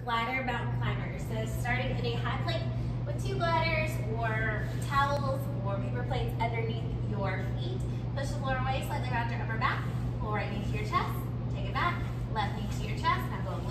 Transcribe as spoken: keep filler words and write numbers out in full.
ladder mountain climbers. So starting in a high plank with two ladders or towels or paper plates underneath your feet. Push the floor away, slightly round your upper back, pull right knee to your chest, take it back, left knee to your chest. Now go